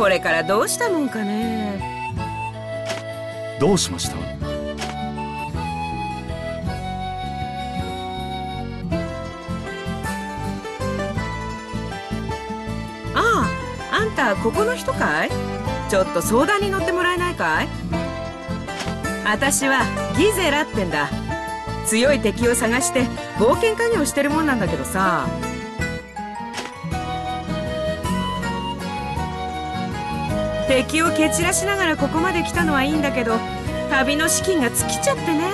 これからどうしたもんかね。 どうしました？ ああ、あんたここの人かい？ちょっと相談に乗ってもらえないかい？私はギゼラってんだ。強い敵を探して冒険家業してるもんなんだけどさ。敵を蹴散らしながらここまで来たのはいいんだけど、旅の資金が尽きちゃってね。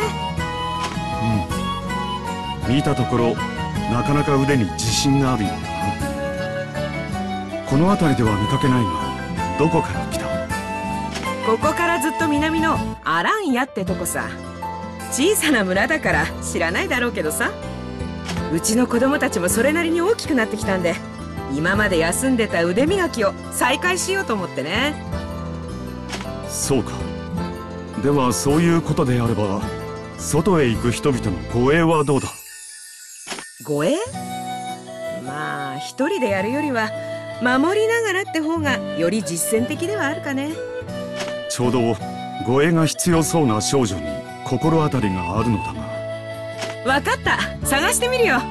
見たところなかなか腕に自信があるようだな。この辺りでは見かけないが、どこから来た？ ここからずっと南のアランヤってとこさ。小さな村だから知らないだろうけどさ。うちの子供たちもそれなりに大きくなってきたんで、今まで休んでた腕磨きを再開しようと思ってね。 そうか。ではそういうことであれば、外へ行く人々の護衛はどうだ？ 護衛？まあ一人でやるよりは守りながらって方がより実践的ではあるかね。 ちょうど護衛が必要そうな少女に心当たりがあるのだが。 わかった、探してみるよ。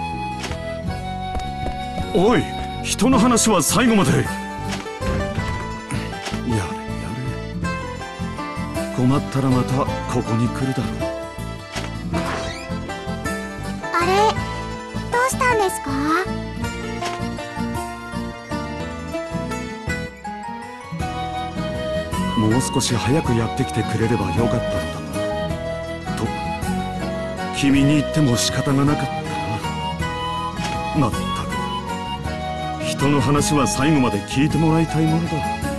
おい、人の話は最後まで。やれやれ。困ったらまたここに来るだろう。 あれ、どうしたんですか？ もう少し早くやってきてくれればよかったのだが、と君に言っても仕方がなかったな。まったく人の話は最後まで聞いてもらいたいものだ。